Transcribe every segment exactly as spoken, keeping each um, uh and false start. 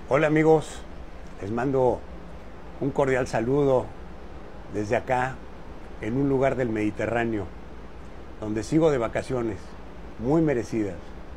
Hola amigos, les mando un cordial saludo desde acá, en un lugar del Mediterráneo, donde sigo de vacaciones, muy merecidas.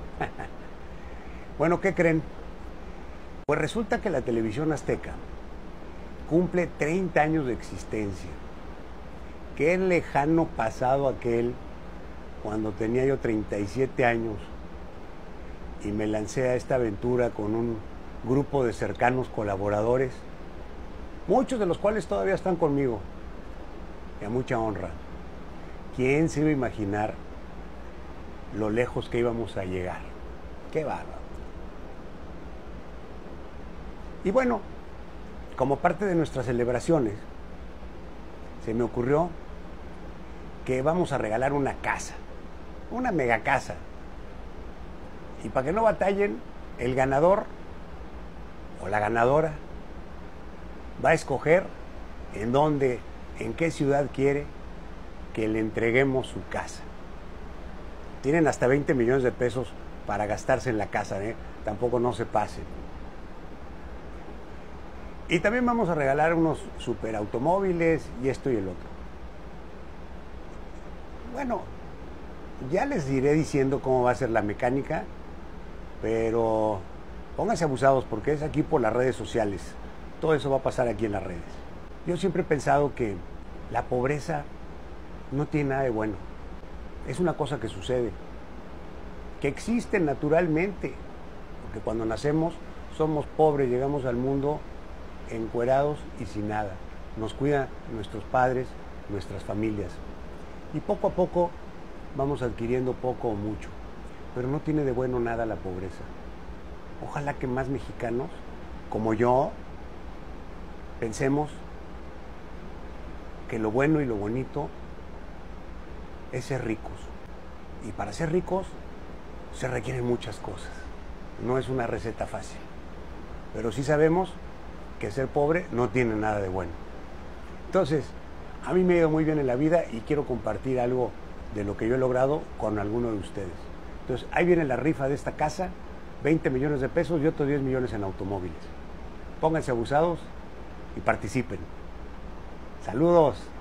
Bueno, ¿qué creen? Pues resulta que la televisión azteca cumple treinta años de existencia. Qué lejano pasado aquel cuando tenía yo treinta y siete años y me lancé a esta aventura con un grupo de cercanos colaboradores, muchos de los cuales todavía están conmigo, y a mucha honra. ¿Quién se iba a imaginar lo lejos que íbamos a llegar? ¡Qué bárbaro! Y bueno, como parte de nuestras celebraciones, se me ocurrió que vamos a regalar una casa, una mega casa. Y para que no batallen, el ganador o la ganadora va a escoger en dónde, en qué ciudad quiere que le entreguemos su casa. Tienen hasta veinte millones de pesos para gastarse en la casa, ¿eh? Tampoco no se pasen. Y también vamos a regalar unos superautomóviles y esto y el otro. Bueno, ya les iré diciendo cómo va a ser la mecánica, pero pónganse abusados porque es aquí por las redes sociales. Todo eso va a pasar aquí en las redes. Yo siempre he pensado que la pobreza no tiene nada de bueno. Es una cosa que sucede, que existe naturalmente, porque cuando nacemos somos pobres, llegamos al mundo encuerados y sin nada. Nos cuidan nuestros padres, nuestras familias. Y poco a poco vamos adquiriendo poco o mucho. Pero no tiene de bueno nada la pobreza. Ojalá que más mexicanos, como yo, pensemos que lo bueno y lo bonito es ser ricos. Y para ser ricos se requieren muchas cosas. No es una receta fácil. Pero sí sabemos que ser pobre no tiene nada de bueno. Entonces, a mí me ha ido muy bien en la vida y quiero compartir algo de lo que yo he logrado con alguno de ustedes. Entonces, ahí viene la rifa de esta casa, veinte millones de pesos y otros diez millones en automóviles. Pónganse abusados y participen. Saludos.